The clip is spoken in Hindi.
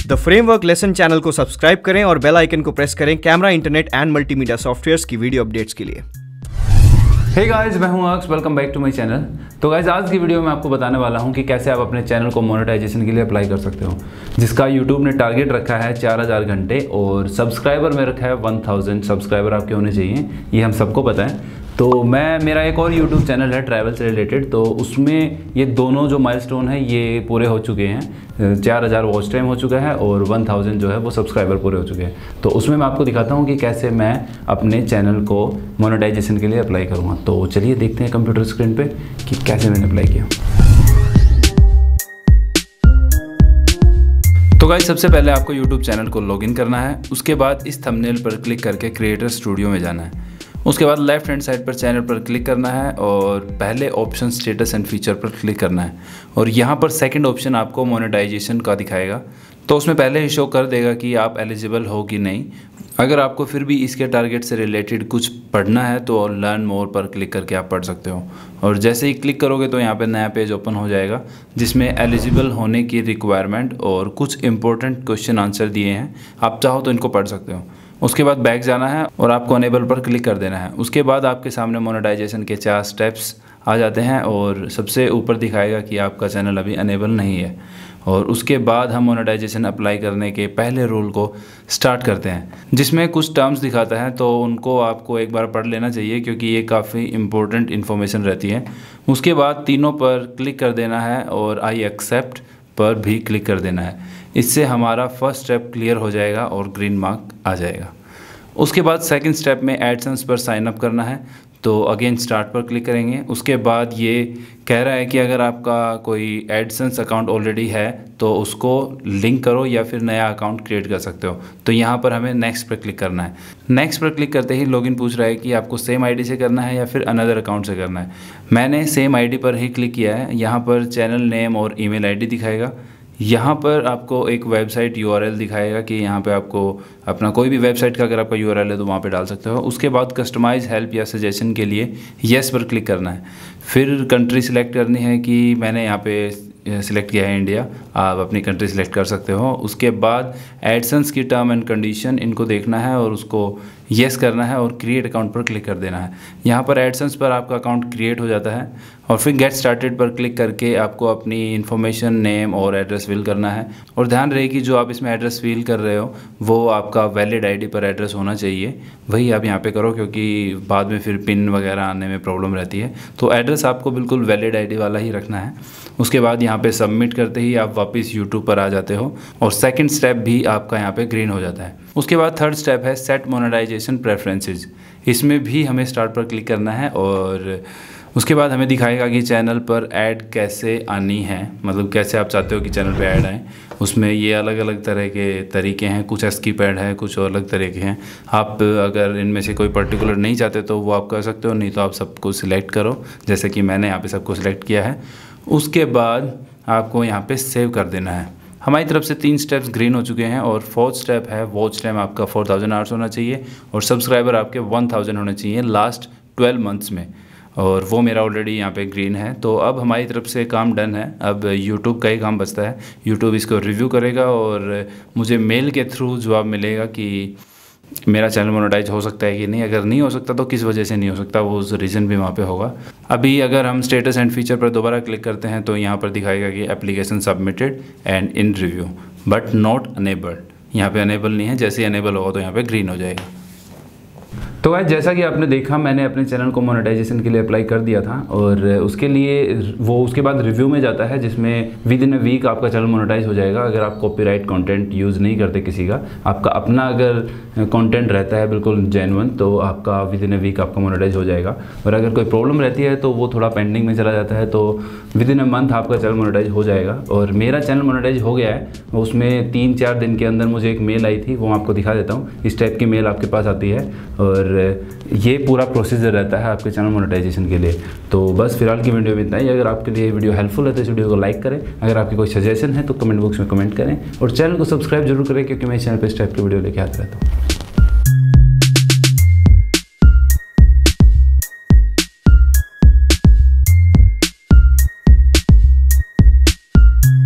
द फ्रेमवर्क लेसन चैनल को सब्सक्राइब करें और बेल आइकन को प्रेस करें camera, internet and multimedia softwares की वीडियो अपडेट्स के लिए। हे गाइस, मैं हूं Aks, welcome back to my channel. तो गाइस, आज की वीडियो में आपको बताने वाला हूं कि कैसे आप अपने चैनल को मोनेटाइजेशन के लिए अप्लाई कर सकते हो, जिसका यूट्यूब ने टारगेट रखा है 4000 घंटे और सब्सक्राइबर में रखा है 1000 सब्सक्राइबर आपके होने चाहिए। ये हम सबको पता है। तो मेरा एक और यूट्यूब चैनल है ट्रैवल से रिलेटेड, तो उसमें ये दोनों जो माइलस्टोन है ये पूरे हो चुके हैं। 4000 वॉच टाइम हो चुका है और 1000 जो है वो सब्सक्राइबर पूरे हो चुके हैं। तो उसमें मैं आपको दिखाता हूँ कि कैसे मैं अपने चैनल को मोनेटाइजेशन के लिए अप्लाई करूँगा। तो चलिए देखते हैं कंप्यूटर स्क्रीन पे कि कैसे मैंने अप्लाई किया। तो गाइस, सबसे पहले आपको यूट्यूब चैनल को लॉगिन करना है। उसके बाद इस थंबनेल पर क्लिक करके क्रिएटर स्टूडियो में जाना है। उसके बाद लेफ्ट हैंड साइड पर चैनल पर क्लिक करना है और पहले ऑप्शन स्टेटस एंड फीचर पर क्लिक करना है और यहाँ पर सेकंड ऑप्शन आपको मोनेटाइजेशन का दिखाएगा। तो उसमें पहले ही शो कर देगा कि आप एलिजिबल हो कि नहीं। अगर आपको फिर भी इसके टारगेट से रिलेटेड कुछ पढ़ना है तो लर्न मोर पर क्लिक करके आप पढ़ सकते हो। और जैसे ही क्लिक करोगे तो यहाँ पे नया पेज ओपन हो जाएगा जिसमें एलिजिबल होने की रिक्वायरमेंट और कुछ इंपॉर्टेंट क्वेश्चन आंसर दिए हैं। आप चाहो तो इनको पढ़ सकते हो। उसके बाद बैक जाना है और आपको अनेबल पर क्लिक कर देना है। उसके बाद आपके सामने मोनेटाइजेशन के 4 स्टेप्स आ जाते हैं और सबसे ऊपर दिखाएगा कि आपका चैनल अभी अनेबल नहीं है। और उसके बाद हम मोनेटाइजेशन अप्लाई करने के पहले रूल को स्टार्ट करते हैं, जिसमें कुछ टर्म्स दिखाता है तो उनको आपको एक बार पढ़ लेना चाहिए क्योंकि ये काफ़ी इंपॉर्टेंट इन्फॉर्मेशन रहती है। उसके बाद तीनों पर क्लिक कर देना है और आई एक्सेप्ट पर भी क्लिक कर देना है। इससे हमारा फर्स्ट स्टेप क्लियर हो जाएगा और ग्रीन मार्क आ जाएगा। उसके बाद सेकंड स्टेप में एडसेंस पर साइन अप करना है, तो अगेन स्टार्ट पर क्लिक करेंगे। उसके बाद ये कह रहा है कि अगर आपका कोई एडसेंस अकाउंट ऑलरेडी है तो उसको लिंक करो या फिर नया अकाउंट क्रिएट कर सकते हो। तो यहाँ पर हमें नेक्स्ट पर क्लिक करना है। नेक्स्ट पर क्लिक करते ही लॉगिन पूछ रहा है कि आपको सेम आईडी से करना है या फिर अनदर अकाउंट से करना है। मैंने सेम आईडी पर ही क्लिक किया है। यहाँ पर चैनल नेम और ईमेल आईडी दिखाएगा। यहाँ पर आपको एक वेबसाइट यूआरएल दिखाएगा कि यहाँ पे आपको अपना कोई भी वेबसाइट का अगर आपका यूआरएल है तो वहाँ पे डाल सकते हो। उसके बाद कस्टमाइज हेल्प या सजेशन के लिए येस पर क्लिक करना है। फिर कंट्री सिलेक्ट करनी है कि मैंने यहाँ पे सिलेक्ट किया है इंडिया, आप अपनी कंट्री सिलेक्ट कर सकते हो। उसके बाद एडसेंस की टर्म एंड कंडीशन इनको देखना है और उसको येस करना है और क्रिएट अकाउंट पर क्लिक कर देना है। यहाँ पर एडसेंस पर आपका अकाउंट क्रिएट हो जाता है और फिर गेट स्टार्टेड पर क्लिक करके आपको अपनी इन्फॉर्मेशन, नेम और एड्रेस फिल करना है। और ध्यान रहे कि जो आप इसमें एड्रेस फिल कर रहे हो वो आपका वैलिड आईडी पर एड्रेस होना चाहिए, वही आप यहाँ पे करो क्योंकि बाद में फिर पिन वगैरह आने में प्रॉब्लम रहती है। तो एड्रेस आपको बिल्कुल वैलिड आईडी वाला ही रखना है। उसके बाद यहाँ पे सबमिट करते ही आप वापस यूट्यूब पर आ जाते हो और सेकंड स्टेप भी आपका यहाँ पे ग्रीन हो जाता है। उसके बाद थर्ड स्टेप है सेट मोनेटाइजेशन प्रेफरेंसेस। इसमें भी हमें स्टार्ट पर क्लिक करना है और उसके बाद हमें दिखाएगा कि चैनल पर ऐड कैसे आनी है, मतलब कैसे आप चाहते हो कि चैनल पे ऐड आए। उसमें ये अलग अलग तरह के तरीके हैं, कुछ स्किप ऐड है, कुछ अलग तरह के हैं। आप अगर इनमें से कोई पर्टिकुलर नहीं चाहते तो वो आप कर सकते हो, नहीं तो आप सबको सिलेक्ट करो, जैसे कि मैंने यहाँ पे सबको सिलेक्ट किया है। उसके बाद आपको यहाँ पे सेव कर देना है। हमारी तरफ से 3 स्टेप्स ग्रीन हो चुके हैं और फोर्थ स्टेप है वॉच टाइम आपका 4000 आवर्स होना चाहिए और सब्सक्राइबर आपके 1000 होने चाहिए लास्ट 12 मंथ्स में, और वो मेरा ऑलरेडी यहाँ पे ग्रीन है। तो अब हमारी तरफ से काम डन है। अब यूट्यूब का ही काम बचता है। यूट्यूब इसको रिव्यू करेगा और मुझे मेल के थ्रू जवाब मिलेगा कि मेरा चैनल मोनेटाइज हो सकता है कि नहीं। अगर नहीं हो सकता तो किस वजह से नहीं हो सकता, वो रीज़न भी वहाँ पे होगा। अभी अगर हम स्टेटस एंड फीचर पर दोबारा क्लिक करते हैं तो यहाँ पर दिखाएगा कि application submitted and in review but not enabled. यहाँ पे अनेबल नहीं है, जैसे ही अनेबल होगा तो यहाँ पे ग्रीन हो जाएगा। तो गाइस, जैसा कि आपने देखा मैंने अपने चैनल को मोनेटाइजेशन के लिए अप्लाई कर दिया था और उसके लिए वो उसके बाद रिव्यू में जाता है जिसमें विद इन अ वीक आपका चैनल मोनेटाइज हो जाएगा। अगर आप कॉपीराइट कंटेंट यूज़ नहीं करते किसी का, आपका अपना अगर कंटेंट रहता है बिल्कुल जेन्युइन, तो आपका विद इन अ वीक आपका मोनेटाइज हो जाएगा। और अगर कोई प्रॉब्लम रहती है तो वो थोड़ा पेंडिंग में चला जाता है, तो विद इन अ मंथ आपका चैनल मोनेटाइज हो जाएगा। और मेरा चैनल मोनेटाइज हो गया है। उसमें 3-4 दिन के अंदर मुझे एक मेल आई थी, वो आपको दिखा देता हूँ। इस टाइप की मेल आपके पास आती है और ये पूरा प्रोसीजर रहता है आपके चैनल मोनेटाइजेशन के लिए। तो बस फिलहाल की वीडियो में इतना ही। अगर आपके लिए वीडियो हेल्पफुल है तो इस वीडियो को लाइक करें। अगर आपकी कोई सजेशन है तो कमेंट बॉक्स में कमेंट करें और चैनल को सब्सक्राइब जरूर करें क्योंकि मैं इस चैनल पर इस टाइप की वीडियो लेके आता रहता हूँ।